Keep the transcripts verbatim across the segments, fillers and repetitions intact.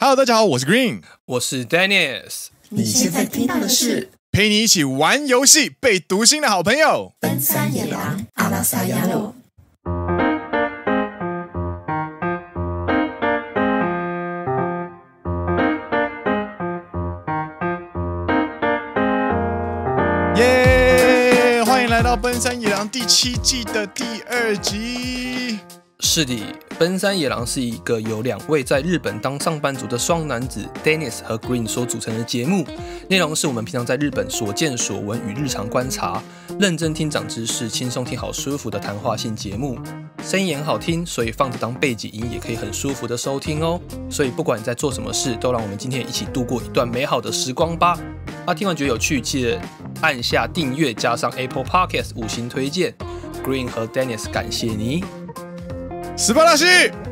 Hello， 大家好，我是 Green， 我是 Dennis。 你现在听到的是陪你一起玩游戏、被读心的好朋友奔山野狼阿拉萨亚罗。 耶！欢迎来到奔山野狼第七季的第二集。 是的，奔山野狼是一个由两位在日本当上班族的双男子 Dennis 和 Green 所组成的节目，内容是我们平常在日本所见所闻与日常观察，认真听长知识，轻松听好舒服的谈话性节目。声音也很好听，所以放着当背景音也可以很舒服的收听哦。所以不管你在做什么事，都让我们今天一起度过一段美好的时光吧。啊，听完觉得有趣，记得按下订阅，加上 Apple Podcast 五星推荐。Green 和 Dennis 感谢你。 斯巴拉西，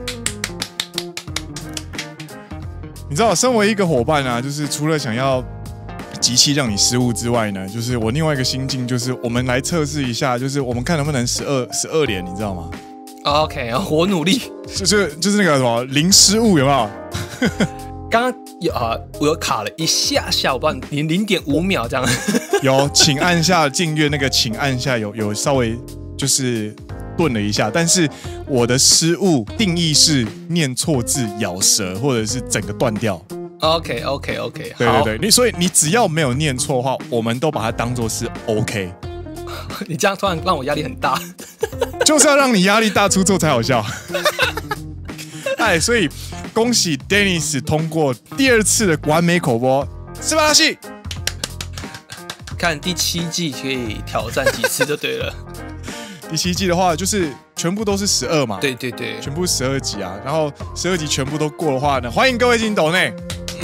你知道，身为一个伙伴啊，就是除了想要集气让你失误之外呢，就是我另外一个心境，就是我们来测试一下，就是我们看能不能十二十二连，你知道吗 ？OK， 我努力， 就是就是那个什么零失误，有没有？ 刚刚有啊，我有卡了一下下，我不知道零零点五秒这样。 有，请按下订阅那个，请按下有有稍微就是顿了一下，但是我的失误定义是念错字、咬舌，或者是整个断掉。 OK OK OK， 对对对，你所以你只要没有念错的话，我们都把它当作是 OK。 你这样突然让我压力很大， 就是要让你压力大出错才好笑。哎，所以恭喜 Dennis 通过第二次的完美口播，斯巴拉西。 看第七季可以挑战几次就对了。 第七季的话，就是全部都是十二嘛， 对对对， 全部十二集啊。然后十二集全部都过的话呢，欢迎各位进抖内。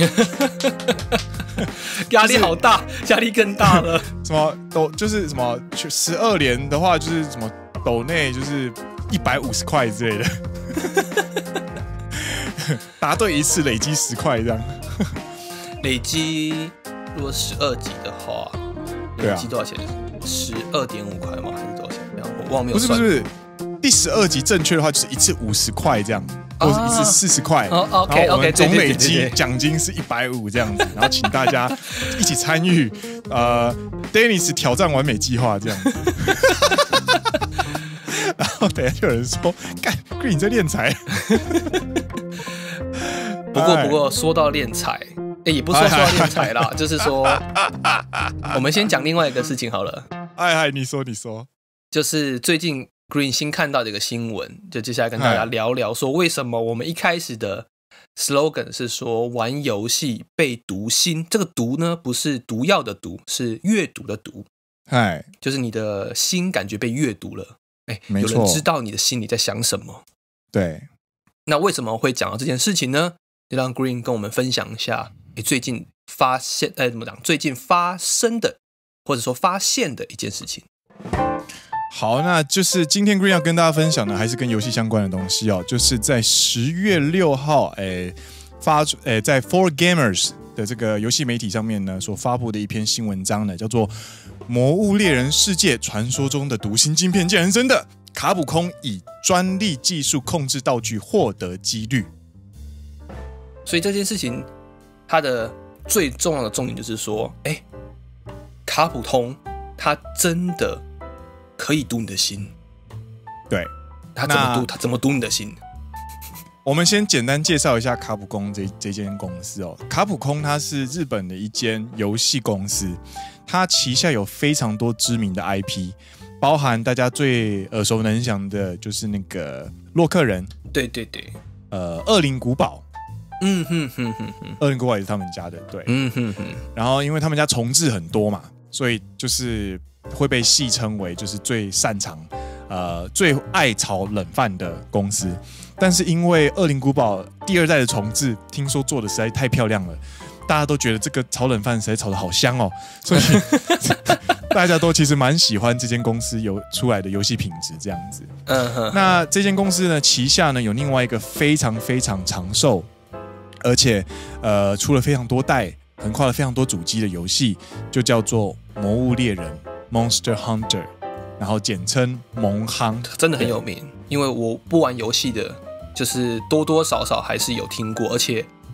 压力好大，压力更大了。 什么抖就是什么十二连的话，就是什么抖内就是一百五十块之类的。答对一次累积十块这样。累积如果十二集的话，累积多少钱？十二点五块吗？还是多少钱？我忘没有算。 不是不是，第十二集正确的话就是一次五十块这样，或者一次四十块。 哦 OK OK， 总累积奖金是一百五这样子，然后请大家一起参与呃 Dennis 挑战完美计划这样。然后等一下就有人说，干 Green 你在敛财。 不过不过说到敛财。欸、也不是说说到敛财啦，就是说，我们先讲另外一个事情好了。 哎哎，你说你说， 就是最近 Green 新看到的一个新闻，就接下来跟大家聊聊，说为什么我们一开始的 slogan 是说玩游戏被读心，这个读呢不是毒药的毒，是阅读的读， 哎， 就是你的心感觉被阅读了，哎， 没错， 有人知道你的心里在想什么。 对， 那为什么会讲到这件事情呢？就让 Green 跟我们分享一下。最近发现，哎，怎么讲？最近发生的，或者说发现的一件事情。 好，那就是今天 Green 要跟大家分享的，还是跟游戏相关的东西哦。就是在十月六号，哎，发，哎，在 For Gamers 的这个游戏媒体上面呢，所发布的一篇新文章呢，叫做《魔物猎人世界传说中的读心晶片竟然真的，卡普空以专利技术控制道具获得几率》。 所以这件事情，它的最重要的重点就是说，哎，卡普通它真的可以读你的心。 对， 它怎么读？它怎么读你的心？ 我们先简单介绍一下卡普空 这, 这间公司哦。卡普空它是日本的一间游戏公司，它旗下有非常多知名的 I P， 包含大家最耳熟能详的就是那个洛克人， 对对对， 呃，恶灵古堡。 嗯哼哼哼哼， 恶灵古堡也是他们家的，对， 嗯哼哼。 然后因为他们家重置很多嘛，所以就是会被戏称为就是最擅长、呃最爱炒冷饭的公司。但是因为恶灵古堡第二代的重置，听说做的实在太漂亮了，大家都觉得这个炒冷饭实在炒得好香哦，所以大家都其实蛮喜欢这间公司有出来的游戏品质这样子。嗯哼。那这间公司呢，旗下呢有另外一个非常非常长寿。而且，呃，出了非常多代，横跨了非常多主机的游戏，就叫做《魔物猎人》（Monster Hunter）， 然后简称蒙夯， 真的很有名。因为我不玩游戏的，就是多多少少还是有听过，而且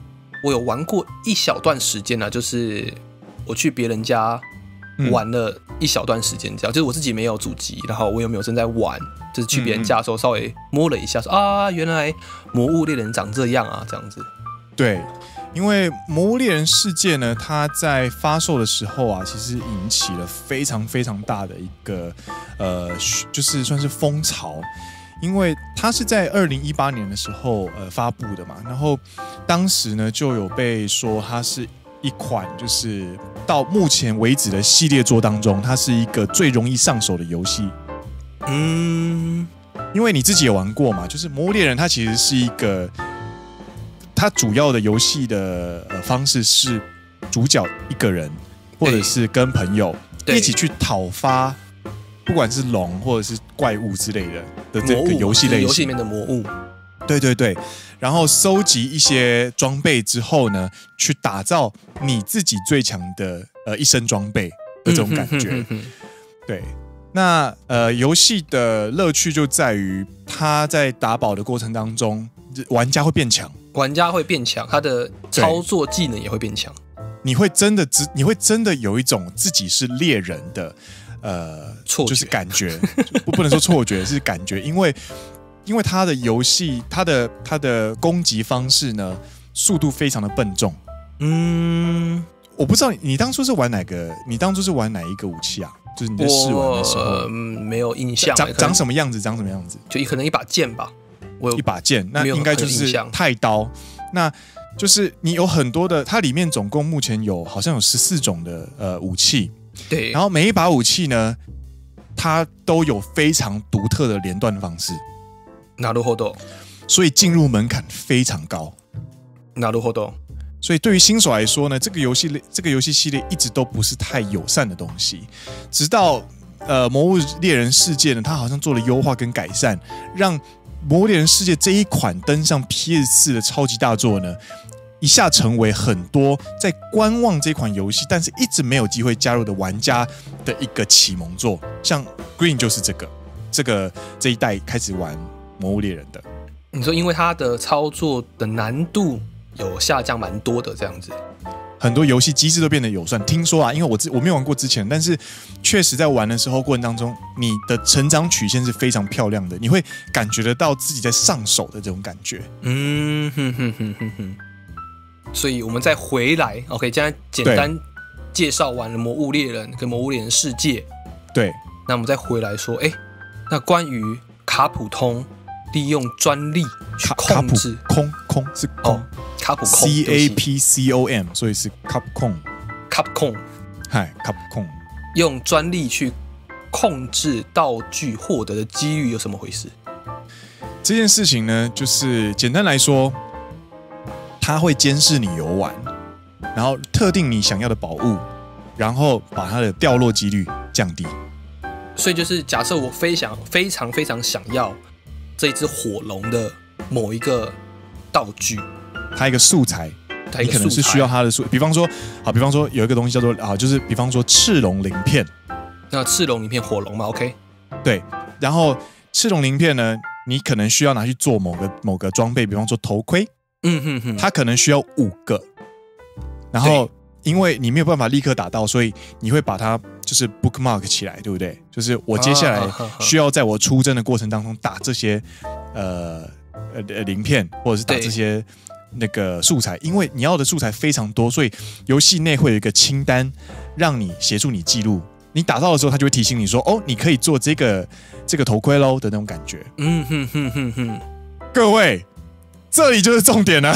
我有玩过一小段时间啊，就是我去别人家玩了一小段时间，这样、嗯、就是我自己没有主机，然后我有没有正在玩，就是去别人家的时候稍微摸了一下说，说啊，原来《魔物猎人》长这样啊，这样子。 对，因为《魔物猎人世界》呢，它在发售的时候啊，其实引起了非常非常大的一个呃，就是算是风潮。因为它是在二零一八年的时候呃发布的嘛，然后当时呢就有被说它是一款就是到目前为止的系列作当中，它是一个最容易上手的游戏。嗯，因为你自己也玩过嘛，就是《魔物猎人》它其实是一个，它主要的游戏的呃方式是主角一个人，或者是跟朋友一起去讨伐。不管是龙或者是怪物之类的的这个游戏类型， 游戏里面的魔物， 对对对，然后收集一些装备之后呢，去打造你自己最强的呃一身装备的这种感觉。嗯、哼哼哼对，那呃游戏的乐趣就在于它在打宝的过程当中，玩家会变强， 玩家会变强，他的操作技能也会变强， 你会真的你会真的有一种自己是猎人的。呃， 错觉就是感觉，不不能说错觉，是感觉，因为因为它的游戏，它的它的攻击方式呢，速度非常的笨重。嗯，我不知道你当初是玩哪个，你当初是玩哪一个武器啊？就是你在试玩的时候， 呃、没有印象， 长长什么样子？长什么样子？ 就可能一把剑吧，我有一把剑，那应该就是太刀。那就是你有很多的，它里面总共目前有好像有十四种的呃武器。 对， 然后每一把武器呢，它都有非常独特的连段方式。 なるほど。 所以进入门槛非常高。 なるほど。 所以对于新手来说呢，这个游戏这个游戏系列一直都不是太友善的东西。直到呃《魔物猎人世界》呢，它好像做了优化跟改善，让《魔物猎人世界》这一款登上 P S 四 的超级大作呢。一下成为很多在观望这款游戏，但是一直没有机会加入的玩家的一个启蒙作。像 Green 就是这个，这个这一代开始玩《魔物猎人》的。 你说，因为它的操作的难度有下降蛮多的，这样子， 很多游戏机制都变得友善。听说啊，因为我我没有玩过之前，但是确实在玩的时候过程当中，你的成长曲线是非常漂亮的，你会感觉得到自己在上手的这种感觉。嗯哼哼哼哼哼。所以我们再回来 ，OK， 现在简单介绍完了《魔物猎人》跟《魔物猎人世界》， 对， 那我们再回来说，哎，那关于卡普通利用专利去控制， 空空是空， 哦、卡普空 ，C A P C O M， 所以是卡普空， 卡普空， 嗨，卡普空， 用专利去控制道具获得的几率有什么回事？ 这件事情呢，就是简单来说。它会监视你游玩，然后特定你想要的宝物，然后把它的掉落几率降低。 所以就是假设我非常非常非常想要这一只火龙的某一个道具， 它一个素材，你可能是需要它的素，比方说，好，比方说有一个东西叫做啊，就是比方说赤龙鳞片。 那赤龙鳞片火龙嘛 ，OK？ 对，然后赤龙鳞片呢，你可能需要拿去做某个某个装备，比方说头盔。嗯哼哼，它可能需要五个，然后因为你没有办法立刻打到，所以你会把它就是 bookmark 起来，对不对？就是我接下来需要在我出征的过程当中打这些呃呃鳞片，或者是打这些那个素材，因为你要的素材非常多，所以游戏内会有一个清单，让你协助你记录。你打到的时候，它就会提醒你说：“哦，你可以做这个这个头盔喽”的那种感觉。嗯哼哼哼哼，各位。这里就是重点了。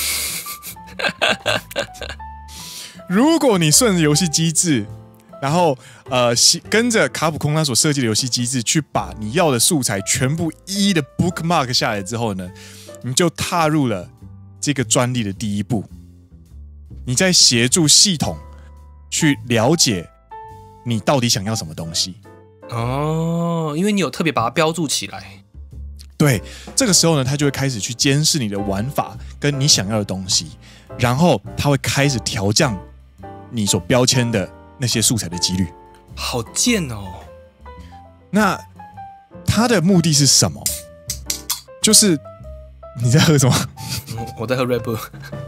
如果你顺着游戏机制，然后呃跟着卡普空他所设计的游戏机制去把你要的素材全部一一的 bookmark 下来之后呢，你就踏入了这个专利的第一步。你在协助系统去了解你到底想要什么东西。 哦，因为你有特别把它标注起来。 对，这个时候呢，他就会开始去监视你的玩法跟你想要的东西，然后他会开始调降你所标签的那些素材的几率。 好贱哦！ 那他的目的是什么？就是你在喝什么？ 嗯、我在喝 Red Bull。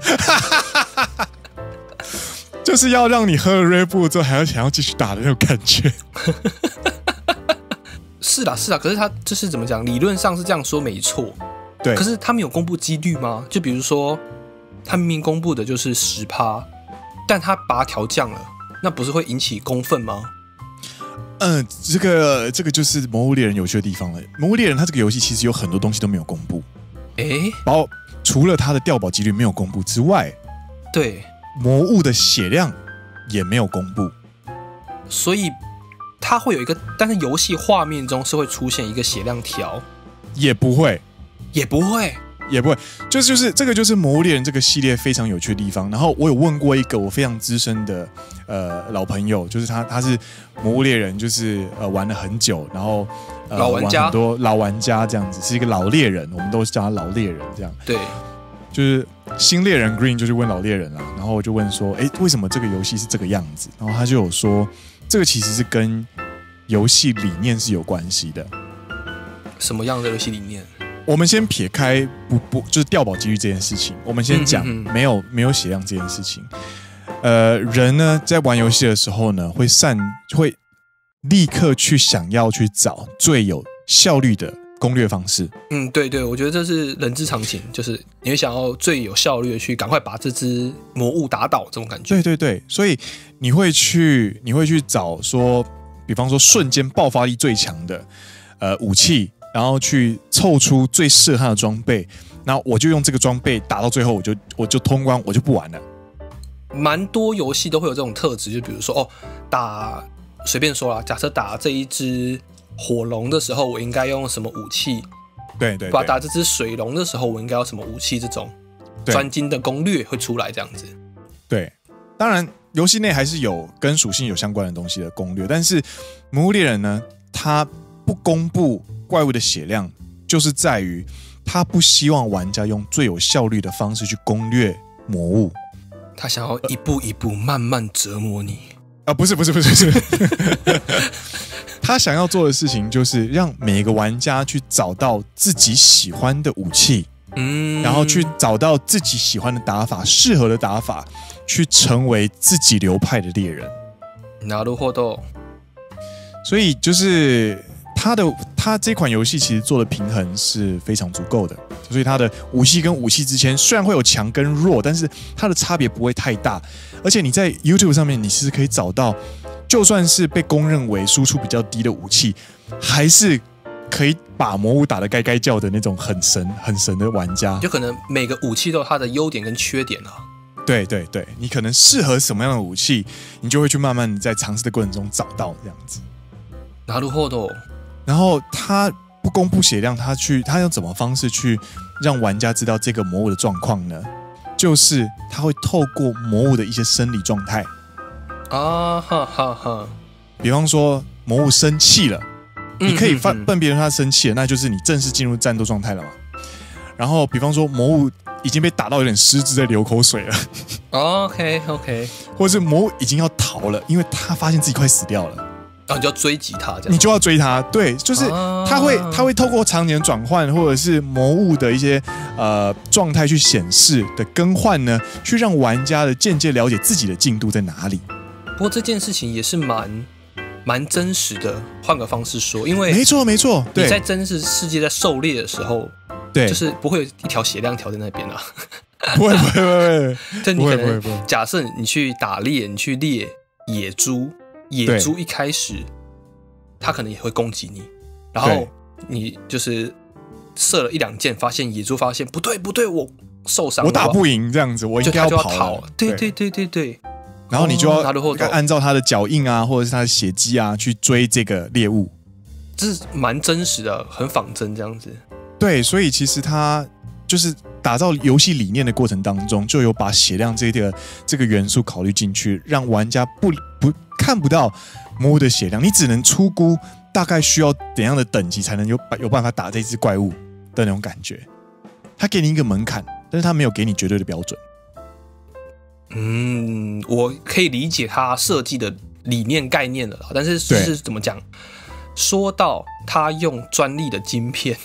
就是要让你喝了 Red Bull 之后还要想要继续打的那种感觉。 是啦是啦，可是他就是怎么讲？理论上是这样说没错， 对。 可是他没有公布几率吗？就比如说，他明明公布的就是十趴，但他把它调降了，那不是会引起公愤吗？ 嗯，这个这个就是《魔物猎人》有趣的地方了。《魔物猎人》它这个游戏其实有很多东西都没有公布， 诶， 包除了它的掉宝几率没有公布之外， 对， 魔物的血量也没有公布， 所以它会有一个，但是游戏画面中是会出现一个血量条， 也不会， 也不会。 也不会，就是就是这个就是《魔物猎人》这个系列非常有趣的地方。然后我有问过一个我非常资深的呃老朋友，就是他他是《魔物猎人》，就是呃玩了很久，然后、呃、 老玩家玩很多老玩家这样子，是一个老猎人，我们都叫他老猎人这样。 对， 就是新猎人 Green 就是问老猎人啦，然后我就问说，哎，为什么这个游戏是这个样子？然后他就有说，这个其实是跟游戏理念是有关系的。 什么样的游戏理念？ 我们先撇开不不就是掉宝几率这件事情，我们先讲嗯嗯嗯没有没有血量这件事情。呃，人呢在玩游戏的时候呢，会善会立刻去想要去找最有效率的攻略方式。 嗯，对对，我觉得这是人之常情，就是你会想要最有效率的去赶快把这只魔物打倒，这种感觉。 对对对，所以你会去你会去找说，比方说瞬间爆发力最强的呃武器。然后去凑出最适合他的装备，然后我就用这个装备打到最后，我就我就通关，我就不玩了。 蛮多游戏都会有这种特质，就比如说哦，打随便说啦，假设打这一只火龙的时候，我应该用什么武器？ 对对对， 把打这只水龙的时候，我应该要什么武器？这种专精的攻略会出来，这样子。 对，当然游戏内还是有跟属性有相关的东西的攻略，但是《魔物猎人》呢，它不公布怪物的血量，就是在于他不希望玩家用最有效率的方式去攻略魔物， 他想要一步一步慢慢折磨你啊！不是不是不是不是，他想要做的事情就是让每个玩家去找到自己喜欢的武器，嗯，然后去找到自己喜欢的打法、适合的打法，去成为自己流派的猎人。 なるほど。 所以就是他的他这款游戏其实做的平衡是非常足够的，所以他的武器跟武器之间虽然会有强跟弱，但是它的差别不会太大。而且你在 YouTube 上面，你是可以找到，就算是被公认为输出比较低的武器，还是可以把魔物打得该该叫的那种很神很神的玩家。 就可能每个武器都有它的优点跟缺点啊。 对对对，你可能适合什么样的武器，你就会去慢慢在尝试的过程中找到这样子。 なるほど。 然后他不公布血量，他去他用怎么方式去让玩家知道这个魔物的状况呢？就是他会透过魔物的一些生理状态啊，哈哈哈。 比方说魔物生气了，你可以分嗯嗯嗯辨别人他生气了，那就是你正式进入战斗状态了嘛。然后比方说魔物已经被打到有点失智，在流口水了。 OK OK， 或者是魔物已经要逃了，因为他发现自己快死掉了。 然后你就要追击他，这样你就要追他。对，就是他会，啊、他会透过场景的转换，或者是魔物的一些呃状态去显示的更换呢，去让玩家的间接了解自己的进度在哪里。 不过这件事情也是蛮蛮真实的。换个方式说，因为没错没错， 你在真实世界在狩猎的时候， 对， 就是不会有一条血量条在那边啊。 不会不会不会， 就你可能假设你去打猎，你去猎野猪。野猪一开始，它可能也会攻击你，然后你就是射了一两箭，发现野猪发现不对不对，我受伤了， 我打不赢这样子，我应该要跑了。 逃对对对对对， 然后你就要按照它的脚印啊，或者是它的血迹啊，去追这个猎物。 这是蛮真实的，很仿真这样子。 对，所以其实它就是打造游戏理念的过程当中，就有把血量这个这个元素考虑进去，让玩家不不看不到魔物的血量，你只能初估大概需要怎样的等级才能有有办法打这只怪物的那种感觉。他给你一个门槛，但是他没有给你绝对的标准。 嗯，我可以理解他设计的理念概念了啦，但是是怎么讲？说到他用专利的晶片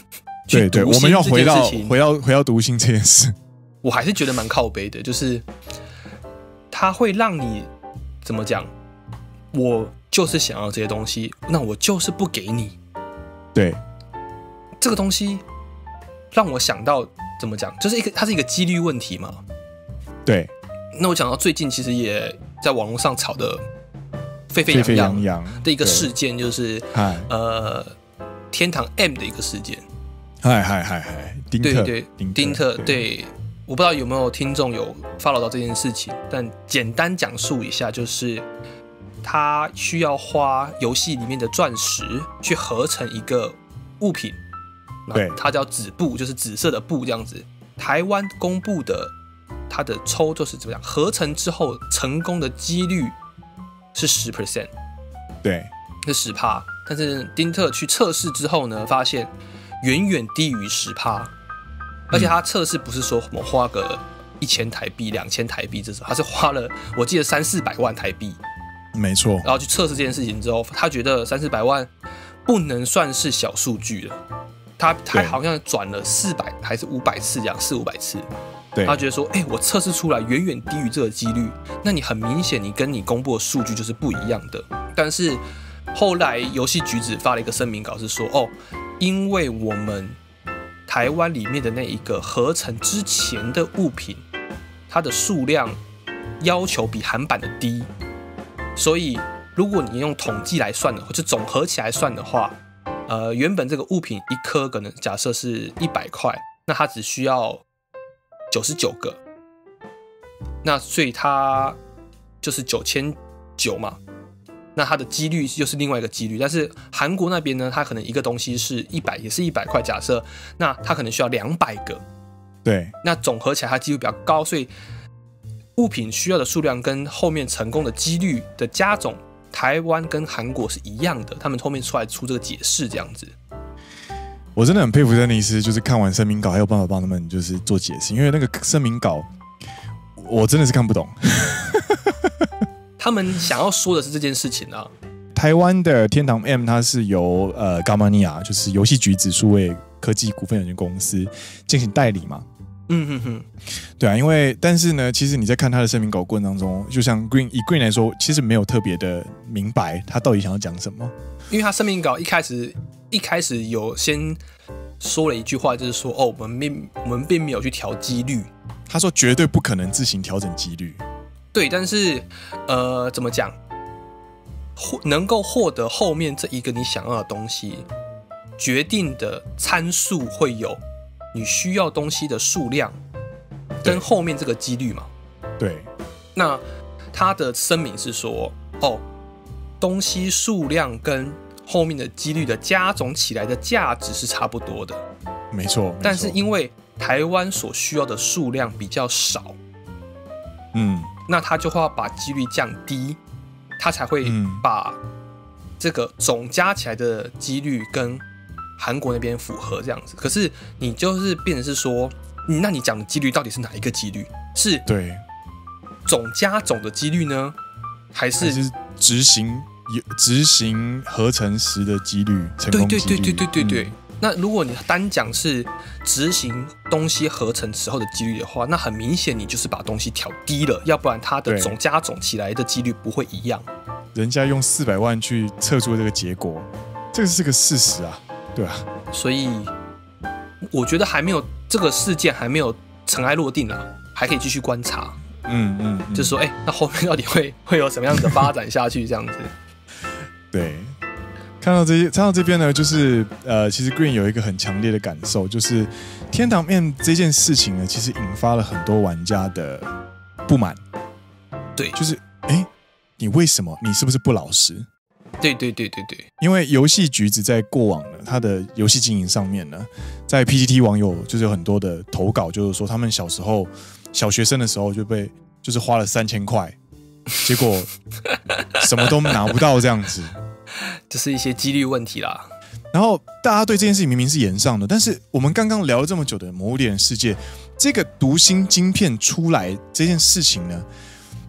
对对，我们要回到回到回到读心这件事， 我还是觉得蛮靠北的，就是它会让你怎么讲？我就是想要这些东西，那我就是不给你。 对， 这个东西让我想到怎么讲，就是一个它是一个几率问题嘛。 对。 那我讲到最近，其实也在网络上吵得沸沸扬扬的一个事件，就是呃天堂 M 的一个事件。 嗨嗨嗨嗨，丁特， 对对，丁特，对，我不知道有没有听众有 follow 到这件事情，但简单讲述一下，就是他需要花游戏里面的钻石去合成一个物品， 对， 它叫紫布，就是紫色的布这样子。台湾公布的它的抽就是怎么样，合成之后成功的几率是 百分之十， 对，是 百分之十， 但是丁特去测试之后呢，发现远远低于 百分之十， 而且他测试不是说我花个一千台币、两千台币这种，他是花了我记得三四百万台币， 没错。 然后去测试这件事情之后，他觉得三四百万不能算是小数据了，他他好像转了四百还是五百次这样，四五百次。他觉得说，哎、欸，我测试出来远远低于这个几率，那你很明显，你跟你公布的数据就是不一样的。但是后来游戏橘子发了一个声明稿，是说，哦，因为我们台湾里面的那一个合成之前的物品，它的数量要求比韩版的低，所以如果你用统计来算的话，就总合起来算的话，呃，原本这个物品一颗可能假设是一百块，那它只需要九十九个，那所以它就是九千九嘛，那它的几率又是另外一个几率。但是韩国那边呢，它可能一个东西是一百，也是一百块，假设，那它可能需要两百个， 对， 那总合起来它几率比较高，所以物品需要的数量跟后面成功的几率的加总，台湾跟韩国是一样的，他们后面出来出这个解释这样子。 我真的很佩服珍妮斯，就是看完声明稿还有办法帮他们就是做解释，因为那个声明稿我真的是看不懂。 他们想要说的是这件事情啊。 台湾的天堂 M 它是由呃 Gamania 就是游戏橘子数位科技股份有限公司进行代理嘛。 嗯哼哼， 对啊，因为但是呢，其实你在看他的声明稿过程当中，就像 Green 以 Green 来说，其实没有特别的明白他到底想要讲什么。 因为他声明稿一开始一开始有先说了一句话，就是说哦，我们并我们并没有去调几率。 他说绝对不可能自行调整几率。 对，但是呃，怎么讲？能够获得后面这一个你想要的东西，决定的参数会有你需要东西的数量跟后面这个几率嘛。 对。 那他的声明是说，哦，东西数量跟后面的几率的加总起来的价值是差不多的。 没错。 但是因为台湾所需要的数量比较少， 嗯， 那他就会要把几率降低，他才会把这个总加起来的几率跟韩国那边符合这样子。可是你就是变成是说，那你讲的几率到底是哪一个几率？是对总加总的几率呢，还是还是执行执行合成时的几率？成功几率？ 对对对对对对对。嗯，那如果你单讲是执行东西合成时候的几率的话，那很明显你就是把东西调低了，要不然它的总加总起来的几率不会一样。 人家用四百万去测出这个结果，这个是个事实啊，对啊。 所以我觉得还没有这个事件还没有尘埃落定啊，还可以继续观察。 嗯嗯, 嗯， 就是说，哎、欸，那后面到底会会有什么样的发展下去？这样子。 对。看到这些，看到这边呢，就是呃，其实 Green 有一个很强烈的感受，就是天堂 M 这件事情呢，其实引发了很多玩家的不满。 对， 就是哎、欸，你为什么？你是不是不老实？ 对对对对对。 因为游戏橘子在过往呢，它的游戏经营上面呢，在 P T T 网友就是有很多的投稿，就是说他们小时候小学生的时候就被就是花了三千块，结果什么都拿不到这样子。 这是一些几率问题啦。 然后大家对这件事情明明是延上的，但是我们刚刚聊了这么久的《魔物猎人世界》，这个读心晶片出来这件事情呢，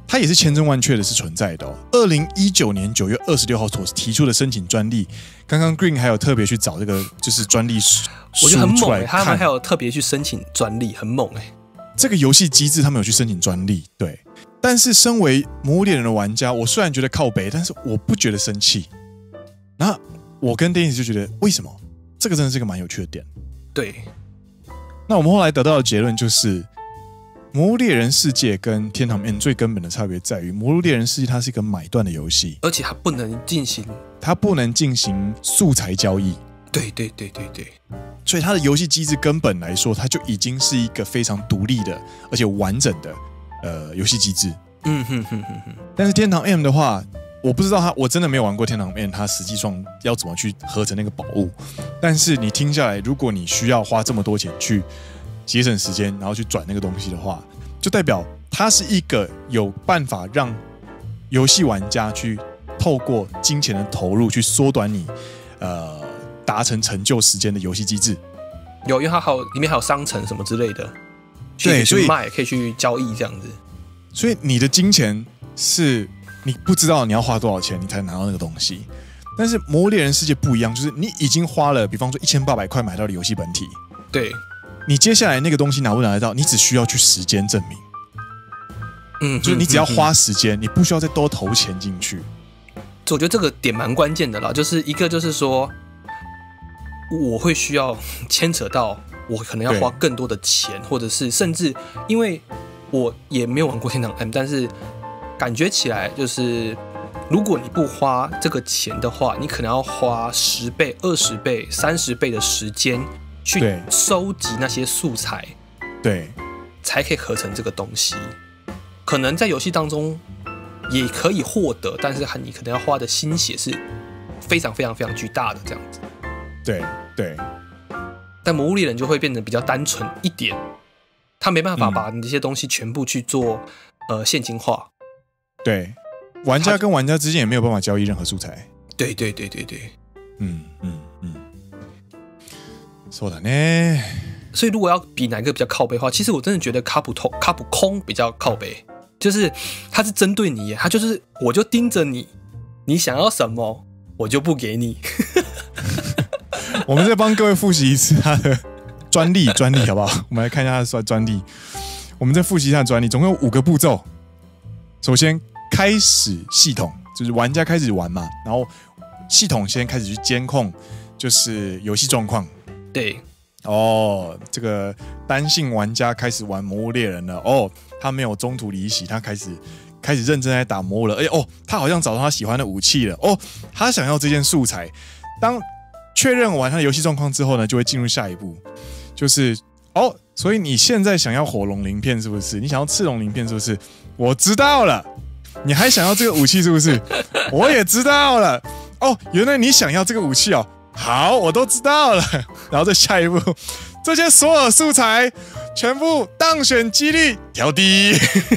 它也是千真万确的是存在的哦。二零一九年九月二十六号所提出的申请专利，刚刚 Green 还有特别去找这个就是专利书我觉得很猛哎、 欸，他们还有特别去申请专利，很猛哎、欸。 这个游戏机制他们有去申请专利，对。但是身为《魔物猎人》的玩家，我虽然觉得靠北，但是我不觉得生气。然后我跟 Dennis 就觉得，为什么？这个真的是个蛮有趣的点。 对。 那我们后来得到的结论就是，《魔物猎人世界》跟《天堂 M》最根本的差别在于，《魔物猎人世界》它是一个买断的游戏， 而且它不能进行， 它不能进行素材交易。 对对对对对。 所以它的游戏机制根本来说，它就已经是一个非常独立的，而且完整的呃游戏机制。 嗯哼哼哼哼。 但是天堂 M 的话，我不知道它，我真的没有玩过天堂 M， 它实际上要怎么去合成那个宝物。但是你听下来，如果你需要花这么多钱去节省时间，然后去转那个东西的话，就代表它是一个有办法让游戏玩家去透过金钱的投入去缩短你呃。达成成就时间的游戏机制， 有，因为它还有里面还有商城什么之类的， 对， 可以去卖，可以去交易这样子。 所以你的金钱是你不知道你要花多少钱，你才拿到那个东西。但是《魔物猎人世界》不一样，就是你已经花了，比方说一千八百块买到了游戏本体， 对， 你接下来那个东西拿不拿得到，你只需要去时间证明。 嗯， 就是你只要花时间，你不需要再多投钱进去。 我觉得这个点蛮关键的啦，就是一个就是说。我会需要牵扯到我可能要花更多的钱，或者是甚至因为我也没有玩过天堂 M， 但是感觉起来就是如果你不花这个钱的话，你可能要花十倍、二十倍、三十倍的时间去收集那些素材， 对， 才可以合成这个东西。可能在游戏当中也可以获得，但是你可能要花的心血是非常非常非常巨大的这样子。 对对， 但魔物猎人就会变得比较单纯一点，他没办法把你这些东西全部去做、嗯、呃现金化。 对，玩家跟玩家之间也没有办法交易任何素材。 对对对对对， 嗯嗯嗯，そうだね。 所以如果要比哪个比较靠北的话，其实我真的觉得卡普通卡普空比较靠北，就是他是针对你，他就是我就盯着你，你想要什么我就不给你。 我们再帮各位复习一次他的专利，专利好不好？我们来看一下他的专利。我们再复习一下专利，总共有五个步骤。首先，开始系统，就是玩家开始玩嘛，然后系统先开始去监控，就是游戏状况。 对， 哦，这个单性玩家开始玩《魔物猎人》了。哦，他没有中途离席，他开始开始认真在打魔物了。而且哦，他好像找到他喜欢的武器了。哦，他想要这件素材。当确认完他的游戏状况之后呢，就会进入下一步，就是哦，所以你现在想要火龙鳞片是不是？你想要赤龙鳞片是不是？我知道了，你还想要这个武器是不是？我也知道了。哦，原来你想要这个武器哦，好，我都知道了。然后再下一步，这些所有素材全部当选几率调低。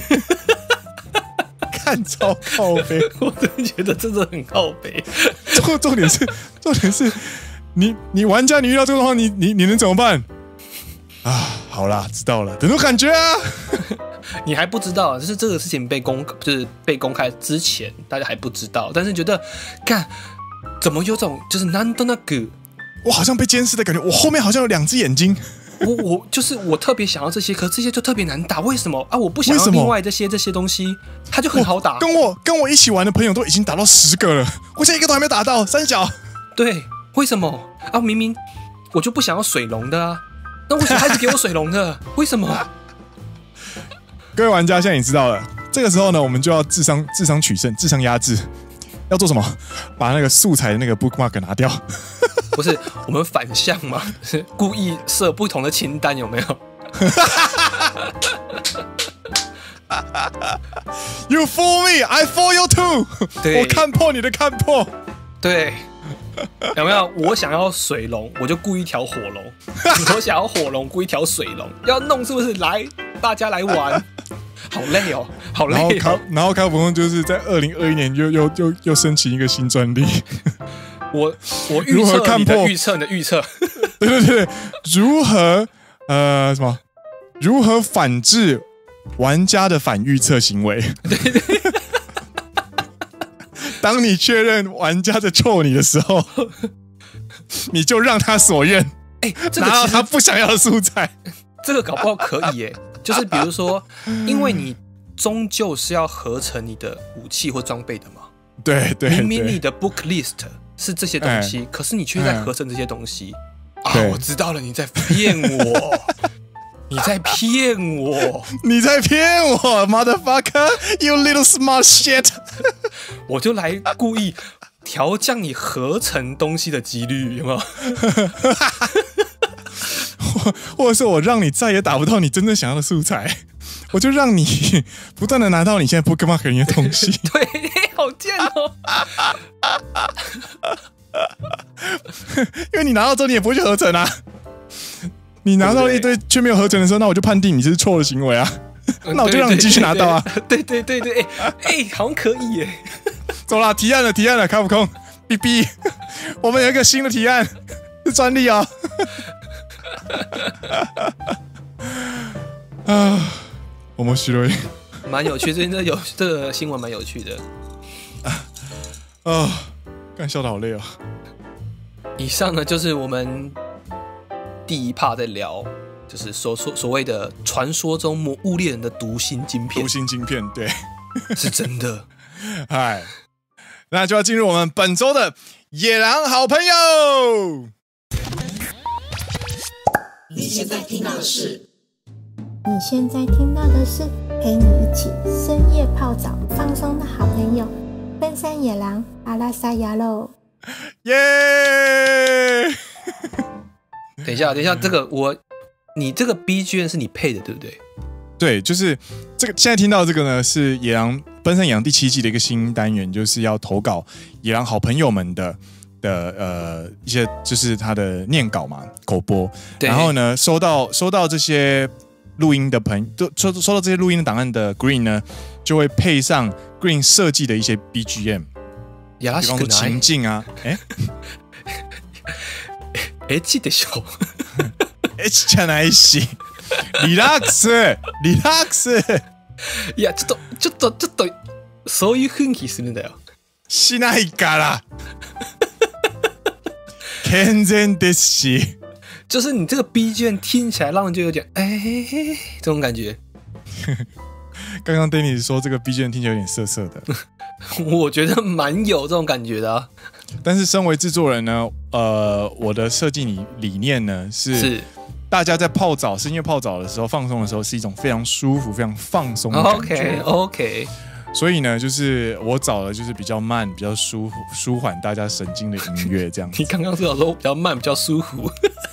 看超靠北， 我真的觉得真的很靠北。 重重点是，重点是。你你玩家你遇到这个的话，你你你能怎么办啊？好啦，知道了，等种感觉啊。 你还不知道，就是这个事情被公就是被公开之前，大家还不知道，但是觉得，干怎么有种就是难道那个， 我好像被监视的感觉，我后面好像有两只眼睛。 我我就是我特别想要这些，可是这些就特别难打，为什么啊？我不想要另外这些这些东西，它就很好打。 跟我跟我一起玩的朋友都已经打到十个了，我现在一个都还没打到，三小。 对。为什么啊？明明我就不想要水龙的啊，那为什么还是给我水龙的？为什么？ 各位玩家，现在你知道了。这个时候呢，我们就要智商智商取胜，智商压制。要做什么？把那个素材的那个 bookmark 拿掉。 不是我们反向吗？故意设不同的清单有没有 ？You fool me, I fool you too。我看破你的看破。 对。有没有？我想要水龙，我就雇一条火龙；我想要火龙，雇一条水龙。要弄是不是？来，大家来玩。好累哦，好累、哦。 然后卡，然后卡普空就是在二零二一年又又又又申请一个新专利。 我我预测你的预测，你的预测。 对对对，如何呃什么？如何反制玩家的反预测行为。对对。当你确认玩家在臭你的时候，你就让他所愿， 哎、欸，这个拿到他不想要的素材。 这个搞不好可以耶，就是比如说，因为你终究是要合成你的武器或装备的嘛。 对对， 明明你的 book list 是这些东西，欸、可是你却在合成这些东西。啊，我知道了，你在骗我。你在骗我！ 你在骗我 ，motherfucker! You little smart shit! 我就来故意调降你合成东西的几率，有没有？ 或或者是我让你再也打不到你真正想要的素材，我就让你不断的拿到你现在 bookmark 里面的东西。 对，好贱哦！ 因为你拿到之后你也不会去合成啊。你拿到一堆却没有合成的时候，那我就判定你是错的行为啊，那我就让你继续拿到啊。 对对对对，哎哎、欸，好像可以耶。 走啦，提案了，提案了，卡普空 ，B B， 我们有一个新的提案，是专利啊。啊，我们许了一， 蛮有趣，最近这有这个新闻蛮有趣的。 啊，干笑得好累啊。 以上呢就是我们第一 part 在聊，就是所所所谓的传说中魔物猎人的读心晶片。 读心晶片，对， 是真的。 嗨，那就要进入我们本周的野狼好朋友。 你现在听到的是， 你现在听到的是陪你一起深夜泡澡放松的好朋友——奔山野狼阿拉萨亚喽！ 耶！ 等一下，等一下，这个我，你这个 B G M 是你配的，对不对？ 对，就是这个。现在听到这个呢，是野狼奔山野狼第七季的一个新单元，就是要投稿野狼好朋友们的的呃一些，就是他的念稿嘛，口播。然后呢，收到收到这些录音的朋都收收到这些录音的档案的 Green 呢，就会配上 Green 设计的一些 B G M， 比方说情境啊，哎。 エッチでしょ。 エッチじゃないし。リラックス、リラックス。 いや、ちょっと、ちょっと、ちょっと、そういう雰囲気するんだよ。 しないから。健全ですし。 就是你这个 B G M 听起来让人就有点哎这种感觉。 刚刚 Dennis 说这个 B G M 听起来有点涩涩的。 我觉得蛮有这种感觉的啊。 但是身为制作人呢，呃，我的设计理理念呢是，是大家在泡澡、深夜泡澡的时候、放松的时候，是一种非常舒服、非常放松的感觉。 OK OK。 所以呢，就是我找的就是比较慢、比较舒服、舒缓大家神经的音乐，这样子。 你刚刚是有说比较慢、比较舒服。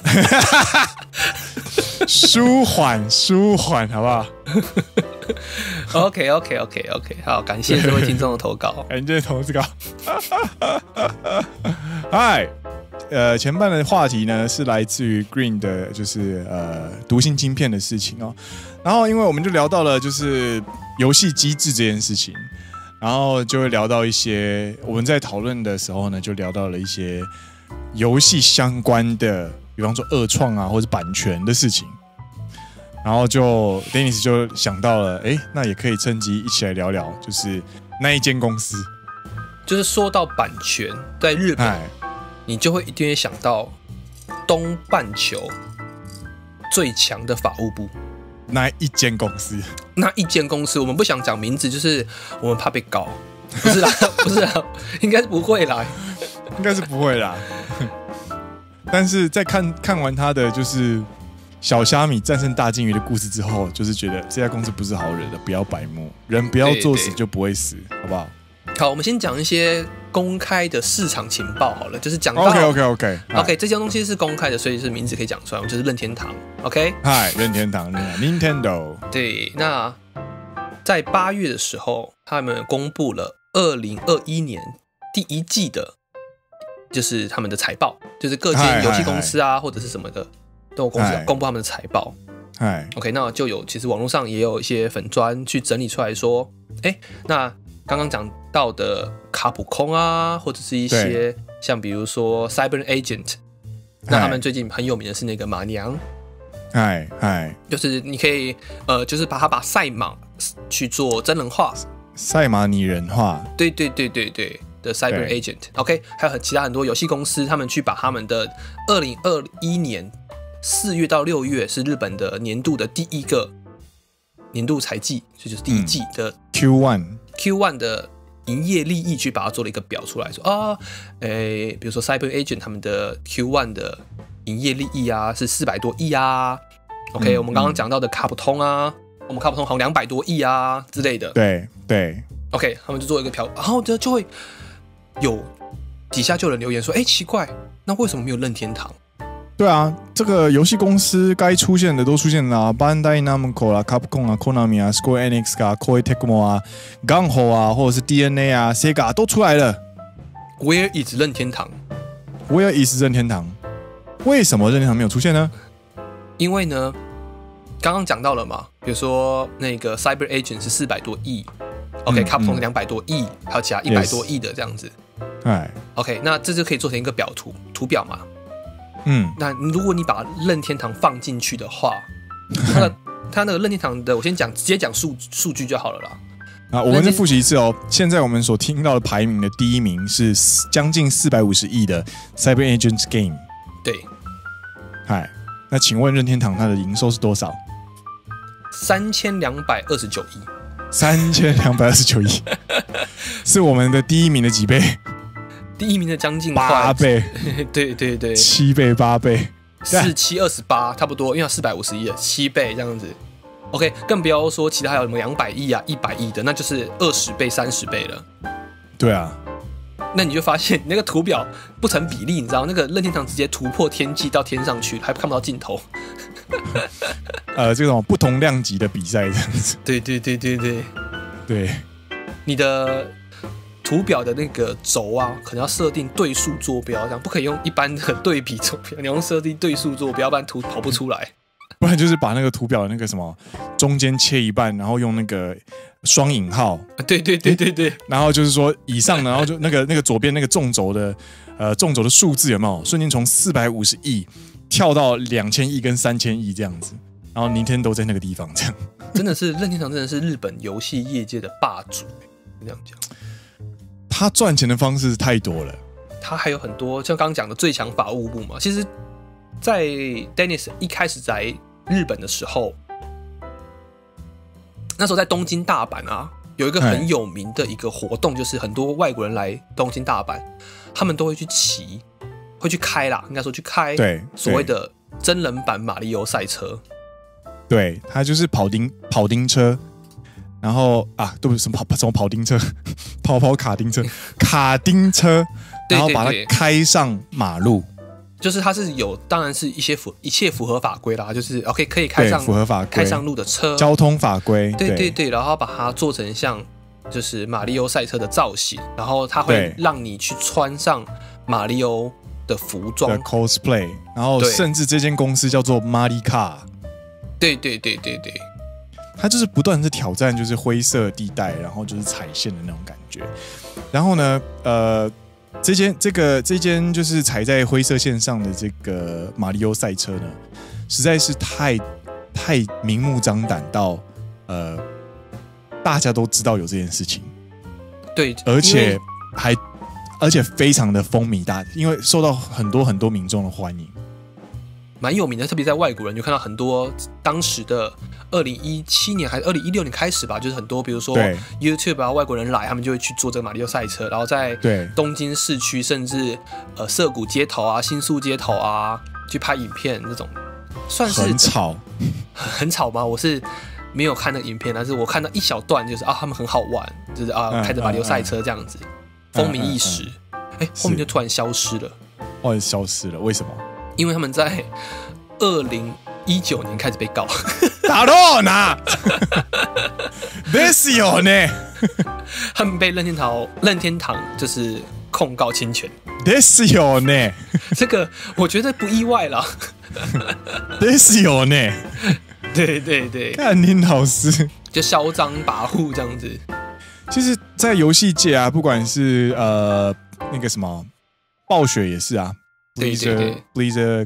舒缓、舒缓，好不好 ？OK OK OK OK， 好，感谢这位听众的投稿， 感谢投稿。嗨，呃，前半的话题呢是来自于 Green 的，就是呃读心晶片的事情哦。然后，因为我们就聊到了就是游戏机制这件事情，然后就会聊到一些我们在讨论的时候呢，就聊到了一些游戏相关的，比方说二创啊或者版权的事情。然后就 Dennis 就想到了，哎，那也可以趁机一起来聊聊，就是那一间公司。 就是说到版权，在日本，你就会一定会想到东半球最强的法务部。 那一间公司？ 那一间公司，我们不想讲名字，就是我们怕被告。不是啦，不是啦，应该是不会啦， 应该是不会啦。但是在看看完他的就是小虾米战胜大鲸鱼的故事之后，就是觉得这家公司不是好惹的，不要白目，人不要作死就不会死，好不好？ 好，我们先讲一些公开的市场情报好了，就是讲到 OK OK OK OK 这家东西是公开的，所以是名字可以讲出来，我们就是任天堂 OK。 嗨，任天堂 Nintendo。 对，那在八月的时候，他们公布了二零二一年第一季的，就是他们的财报，就是各间游戏公司啊或者是什么的都有公司公布他们的财报。OK， 那就有其实网络上也有一些粉专去整理出来说，哎，那刚刚讲到的卡普空啊，或者是一些像比如说 Cyber Agent， 那他们最近很有名的是那个马娘， 哎哎， 就是你可以呃，就是把它把赛马去做真人化， 赛马拟人化， 对对对对对的 Cyber Agent。OK， 还有很其他很多游戏公司，他们去把他们的二零二一年四月到六月是日本的年度的第一个年度财季，这就是第一季的 Q 一 Q 一 的营业利益，去把它做了一个表出来，说啊，诶，比如说 Cyber Agent 他们的 Q 一 的营业利益啊是四百多亿啊 ，OK，、嗯、我们刚刚讲到的卡普通啊，我们卡普通好像两百多亿啊之类的， 对对 ，OK， 他们就做一个表，然后就会有底下就有人留言说，哎，奇怪，那为什么没有任天堂？ 对啊，这个游戏公司该出现的都出现了啊 ，Bandai Namco 啦、Capcom 啊、Konami 啊、Square Enix 啊、Koei Tecmo 啊、Gunho 啊，或者是 D N A 啊、Sega 都出来了。 Where is 任天堂 ？Where is 任天堂？为什么任天堂没有出现呢？ 因为呢，刚刚讲到了嘛，比如说那个 Cyber Agent 是四百多亿 ，OK，Capcom 是两百多亿，还有其他一百多亿的这样子。 哎 ，OK， 那这就可以做成一个表图图表嘛。 嗯， 那如果你把任天堂放进去的话，它的它那个任天堂的，我先讲直接讲数数据就好了啦。 啊，我们再复习一次哦。现在我们所听到的排名的第一名是将近四百五十亿的 Cyber Agents Game。 对， 嗨，那请问任天堂它的营收是多少？ 三千两百二十九亿。 三千两百二十九亿，是我们的第一名的几倍？ 第一名的将近八倍， 对对对， 七倍八倍， 四七二十八，差不多，因为四百五十亿了，七倍这样子。OK， 更不要说其他还有什么两百亿啊、一百亿的，那就是二十倍、三十倍了。 对啊， 那你就发现那个图表不成比例，你知道那个任天堂直接突破天际到天上去，还看不到尽头。 呃，这种不同量级的比赛这样子。 对对对对对对， 你的图表的那个轴啊，可能要设定对数坐标，这样不可以用一般的对比坐标，你用设定对数坐标，不然图跑不出来。 不然就是把那个图表的那个什么中间切一半，然后用那个双引号。 对对对对对， 然后就是说以上呢，然后就那个那个左边那个纵轴的呃纵轴的数字有没有瞬间从四百五十亿跳到两千亿跟三千亿这样子，然后 Nintendo 在那个地方这样。 真的是任天堂真的是日本游戏业界的霸主，这样讲。 他赚钱的方式太多了， 他还有很多像刚刚讲的最强法务部嘛。其实，在 Dennis 一开始在日本的时候，那时候在东京、大阪啊，有一个很有名的一个活动，就是很多外国人来东京、大阪，他们都会去骑，会去开啦，应该说去开所谓的真人版马里奥赛车。 对，他就是跑丁跑丁车。然后啊，对不起，什么跑什么跑丁车，跑跑卡丁车，卡丁车，然后把它开上马路， 就是它是有，当然是一些符一切符合法规啦，就是 OK 可以开上符合法规开上路的车， 交通法规， 对对对，然后把它做成像就是马里奥赛车的造型，然后它会让你去穿上马里奥的服装的 cosplay， 然后甚至这间公司叫做 Maricar， 对对对对对。 它就是不断的挑战，就是灰色地带，然后就是踩线的那种感觉。然后呢，呃，这间这个这间就是踩在灰色线上的这个马里奥赛车呢，实在是太太明目张胆到呃，大家都知道有这件事情。 对， 而且还而且非常的风靡大，因为受到很多很多民众的欢迎。 蛮有名的，特别在外国人就看到很多当时的二零一七年还是二零一六年开始吧，就是很多比如说 YouTube 啊，外国人来，他们就会去做这个马里奥赛车，然后在东京市区甚至呃涩谷街头啊、新宿街头啊去拍影片，这种算是很吵， 很吵吗？我是没有看那个影片，但是我看到一小段，就是啊，他们很好玩，就是啊，开着马里奥赛车这样子，风靡一时，哎，后面就突然消失了， 哦，消失了，为什么？ 因为他们在二零一九年开始被告。 打到哪？ですよね。 他们被任天堂任天堂就是控告侵权。 ですよね。 这个我觉得不意外啦。 ですよね。 对对对， 干你老师， 就嚣张跋扈这样子。 其实，在游戏界啊，不管是呃那个什么暴雪也是啊。 对对对 ，Blizzard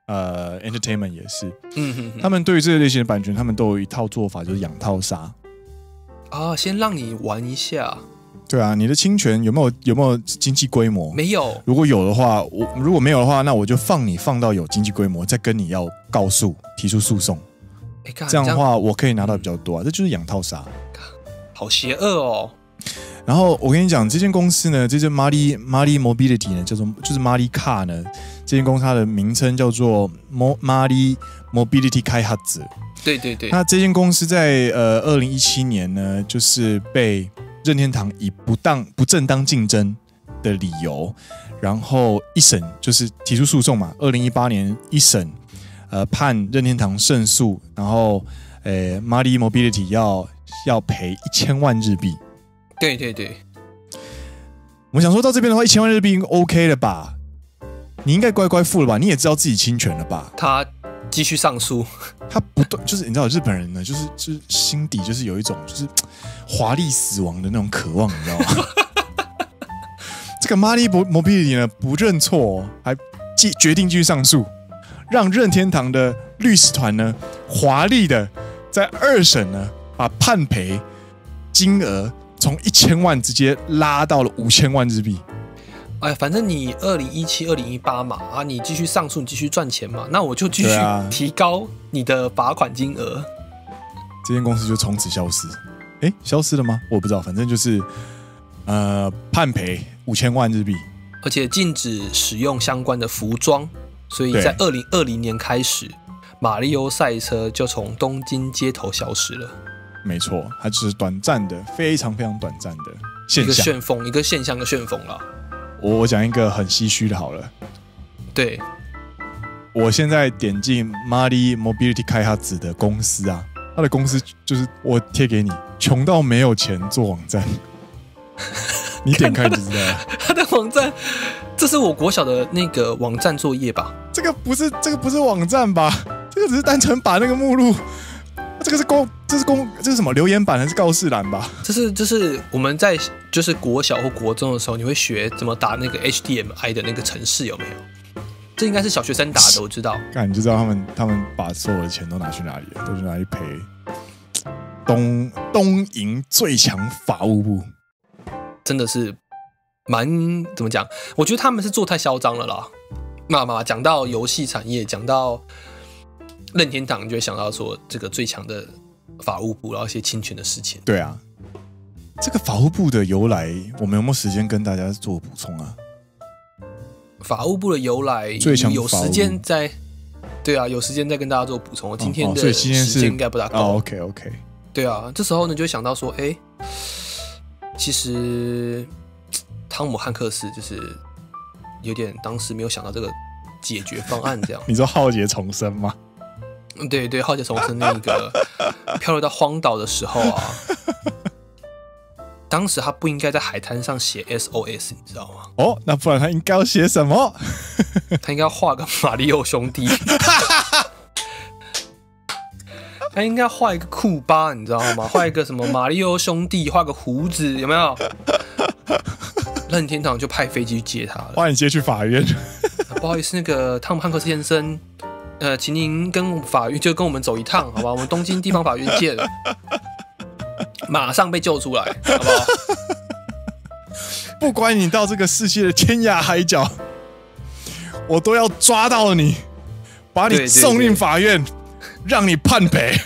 呃 Entertainment 也是， 嗯哼哼， 他们对于这个类型的版权，他们都有一套做法，就是养套杀。 啊，先让你玩一下。 对啊，你的侵权有没有有没有经济规模？ 没有。 如果有的话，我如果没有的话，那我就放你放到有经济规模，再跟你要告诉提出诉讼。 欸、 这样的话，我可以拿到比较多啊，这就是养套杀。 好邪恶哦。 然后我跟你讲，这间公司呢，这间 Mali Mali Mobility 呢，叫做就是 Mali Car 呢，这间公司它的名称叫做 Mali Mobility 开発。 对对对。 那这间公司在呃二零一七年呢，就是被任天堂以不当不正当竞争的理由，然后一审就是提出诉讼嘛。二零一八年一审，呃判任天堂胜诉，然后呃 Mali Mobility 要要赔一千万日币。 对对对， 我想说到这边的话，一千万日币应该 OK 了吧？你应该乖乖付了吧？你也知道自己侵权了吧？ 他继续上诉， 他不断就是你知道日本人呢，就是就是心底就是有一种就是华丽死亡的那种渴望，你知道吗？这个 Mali Mobility 呢不认错、哦，还决定继续上诉，让任天堂的律师团呢华丽的在二审呢把判赔金额从一千万直接拉到了五千万日币。 哎，反正你二零一七、二零一八嘛，啊，你继续上诉，你继续赚钱嘛，那我就继续提高你的罚款金额。 这间公司就从此消失。哎，消失了吗？我不知道，反正就是呃判赔五千万日币， 而且禁止使用相关的服装，所以在二零二零年开始，马里欧赛车就从东京街头消失了。 没错，它只是短暂的，非常非常短暂的现象， 一个旋风，一个现象，一个旋风啦。 我我讲一个很唏嘘的，好了， 对， 我现在点进 Mali Mobility 开发子的公司啊，他的公司就是我贴给你，穷到没有钱做网站，你点开就知道了。 他的网站，这是我国小的那个网站作业吧？ 这个不是，这个不是网站吧？这个只是单纯把那个目录。这个是公，这是公，这是什么留言板还是告示栏吧？ 这是这是我们在就是国小或国中的时候，你会学怎么打那个 H T M L 的那个程式，有没有？这应该是小学生打的，我知道。看你就知道他们他们把所有的钱都拿去哪里了，都去拿去赔东东瀛最强法务部，真的是蛮怎么讲？我觉得他们是做太嚣张了啦。妈妈讲到游戏产业，讲到任天堂，就会想到说这个最强的法务部，然后一些侵权的事情。对啊，这个法务部的由来，我们有没有时间跟大家做补充啊？法务部的由来，最强有时间再对啊，有时间再跟大家做补充。今天的时间应该不大够。哦、OK OK。对啊，这时候呢就会想到说，哎，其实汤姆汉克斯就是有点当时没有想到这个解决方案，这样。你说浩劫重生吗？对对，浩劫重生那个漂流到荒岛的时候啊，当时他不应该在海滩上写 S O S， 你知道吗？哦，那不然他应该要写什么？他应该要画个马里奥兄弟，他应该画一个库巴，你知道吗？画一个什么马里奥兄弟，画个胡子，有没有？任天堂就派飞机去接他了，把你接去法院。不好意思，那个汤姆汉克斯先生。呃，请您跟法院就跟我们走一趟，好吧？我们东京地方法院见，马上被救出来，好不好？不管你到这个世界的天涯海角，我都要抓到你，把你送进法院，对对对，让你判赔。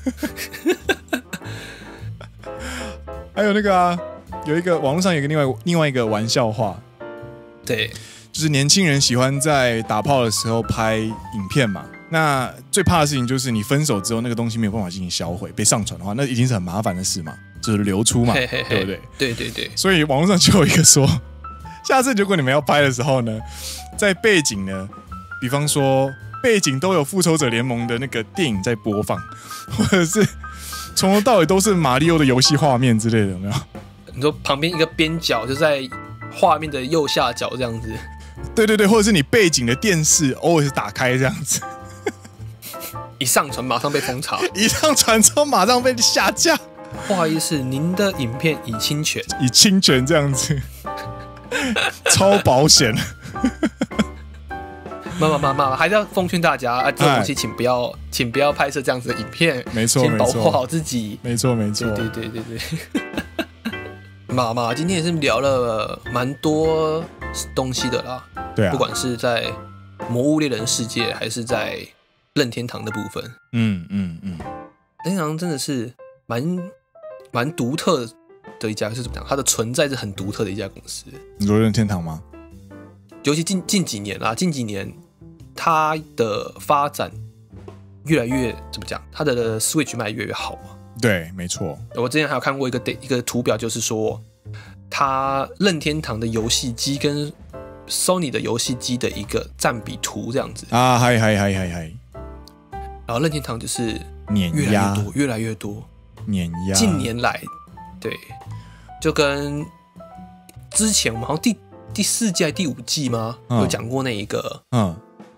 还有那个啊，有一个网络上有一个另外另外一个玩笑话，对。就是年轻人喜欢在打炮的时候拍影片嘛，那最怕的事情就是你分手之后那个东西没有办法进行销毁，被上传的话，那一定是很麻烦的事嘛，就是流出嘛，嘿嘿嘿，对不对？对对对。所以网络上就有一个说，下次如果你们要拍的时候呢，在背景呢，比方说背景都有复仇者联盟的那个电影在播放，或者是从头到尾都是马里奥的游戏画面之类的，有没有？你说旁边一个边角就在画面的右下角这样子。对对对，或者是你背景的电视偶尔是打开这样子，一上传马上被封查，一上传之后马上被下架。不好意思，您的影片已侵权，已侵权这样子，超保险。 妈妈妈妈，还是要奉劝大家啊，这种东西请不要，请不要拍摄这样子的影片， 没错， 请保护好自己。 没错，没错， 对对对对对。妈妈，今天也是聊了蛮多东西的啦， 对啊， 不管是在魔物猎人世界，还是在任天堂的部分， 嗯嗯嗯， 任天堂真的是蛮蛮独特的一家，是怎么讲？它的存在是很独特的一家公司。 你说任天堂吗？ 尤其近近几年啦，近几年它的发展越来越怎么讲？它的 Switch 卖越来越好嘛。 对，没错。 我之前还有看过一个一个图表，就是说，它任天堂的游戏机跟 Sony 的游戏机的一个占比图这样子啊，嗨嗨嗨嗨嗨。 然后任天堂就是碾越来压越多，越来越多， 碾压。 近年来，对，就跟之前我们好像第第四季、第五季吗？嗯、有讲过那一个，嗯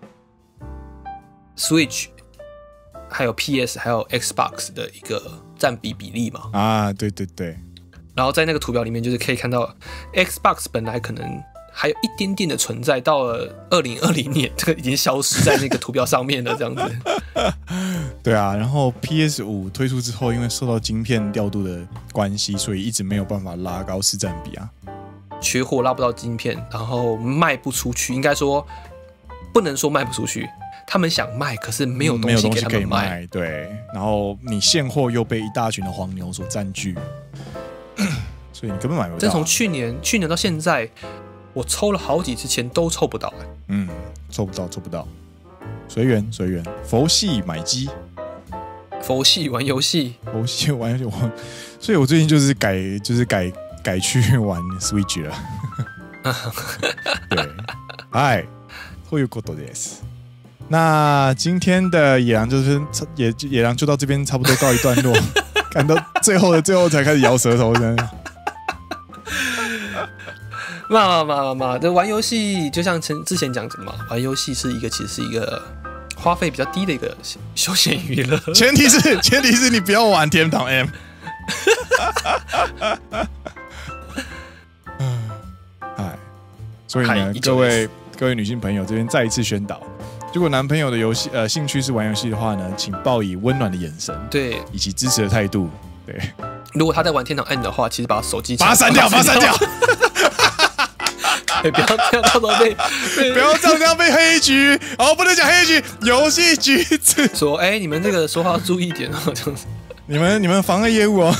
，Switch 还有 P S 还有 Xbox 的一个占比比例嘛？ 啊，对对对。 然后在那个图表里面，就是可以看到 Xbox 本来可能还有一点点的存在，到了二零二零年，这个已经消失在那个图表上面了，这样子。 对啊，然后 P S 五 推出之后，因为受到晶片调度的关系，所以一直没有办法拉高市占比啊。 缺货拉不到晶片，然后卖不出去，应该说不能说卖不出去，他们想卖，可是没有东西给他们卖。 卖对，然后你现货又被一大群的黄牛所占据，所以你根本买不到。 真从去年去年到现在，我抽了好几次钱都抽不到、欸、 嗯，抽不到，抽不到。随缘随缘，佛系买机， 佛系玩游戏， 佛系玩游戏，我，所以我最近就是改，就是改改去玩 Switch 了。对，嗨，そういうことです。那今天的野狼就是野野狼就到这边差不多告一段落，看到最后的最后才开始摇舌头，真的。 嘛嘛嘛嘛，这玩游戏就像之前讲的嘛，玩游戏是一个其实是一个花费比较低的一个休闲娱乐。 前提是前提是你不要玩天堂 M。哎，所以呢，各位各位女性朋友这边再一次宣导，如果男朋友的游戏呃兴趣是玩游戏的话呢，请抱以温暖的眼神， 对， 以及支持的态度，对。 如果他在玩天堂 M 的话，其实把手机把它删掉，把它删掉。 不要这样，到时候被不要这样被黑局，哦，不能讲黑局，游戏橘子说，哎、欸，你们这个说话要注意一点哦，这样子， 你们你们妨碍业务哦，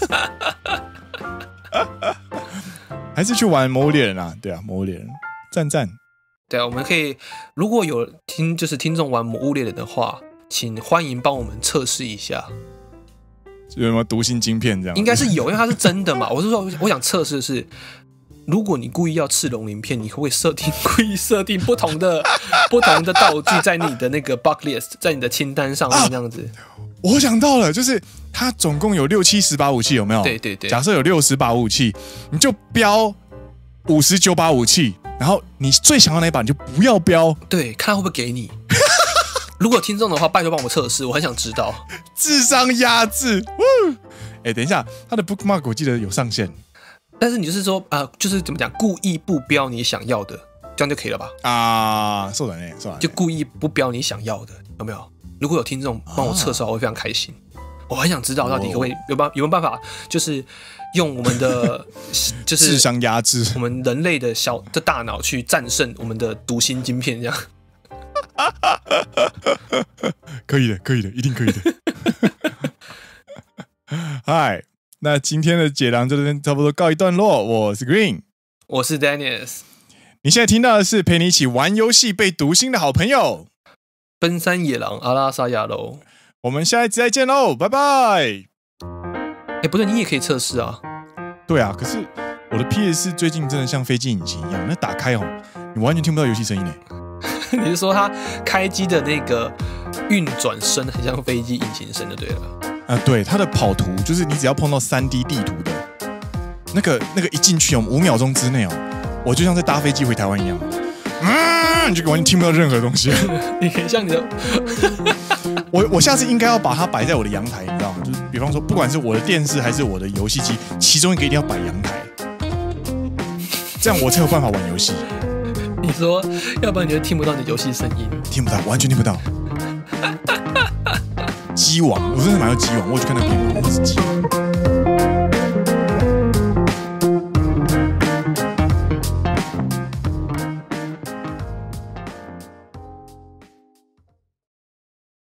还是去玩魔物猎人啊？对啊，魔物猎人，赞赞。 对啊，我们可以如果有听就是听众玩魔物猎人的话，请欢迎帮我们测试一下。 有没有毒性晶片这样？ 应该是有，因为它是真的嘛。我是说，我想测试的是，如果你故意要刺龙鳞片，你可不可以设定故意设定不同的不同的道具在你的那个 bucket list， 在你的清单上面这样子？ 啊、我想到了，就是它总共有六七十把武器，有没有？ 对对对。 假设有六十把武器，你就标五十九把武器，然后你最想要哪一把你就不要标， 对，看他会不会给你。如果有听众的话，拜托帮我测试，我很想知道。 智商压制，哎、欸，等一下，他的 bookmark 我记得有上限， 但是你就是说，呃，就是怎么讲，故意不标你想要的，这样就可以了吧？ 啊，そうだね，そうだね， 就故意不标你想要的，有没有？如果有听众帮我测试，我会非常开心。我很想知道到底可不可以有办有没有办法，就是用我们的就是智商压制， 我们人类的小的大脑去战胜我们的毒心晶片，这样。 可以的，可以的，一定可以的。嗨，那今天的解囊就这边差不多告一段落。我是 Green， 我是 Dennis。 你现在听到的是陪你一起玩游戏被读心的好朋友—— 奔山野狼阿拉萨亚喽。 我们下一集再见喽，拜拜。 哎、欸，不对，你也可以测试啊。 对啊，可是我的 P S 最近真的像飞机引擎一样，那打开哦，你完全听不到游戏声音呢。 你是说它开机的那个运转声很像飞机引擎声就对了啊？对，它的跑图就是你只要碰到 三 D 地图的那个那个一进去哦，五秒钟之内哦，我就像在搭飞机回台湾一样，嗯，你就完全听不到任何东西。 你可以像你的， 我我下次应该要把它摆在我的阳台，你知道吗？就是比方说，不管是我的电视还是我的游戏机，其中一个一定要摆阳台，这样我才有办法玩游戏。 你你说，要不然你就听不到你的游戏声音， 听不到，完全听不到。鸡王，我真的买到鸡王，我去看那个片，我是鸡王。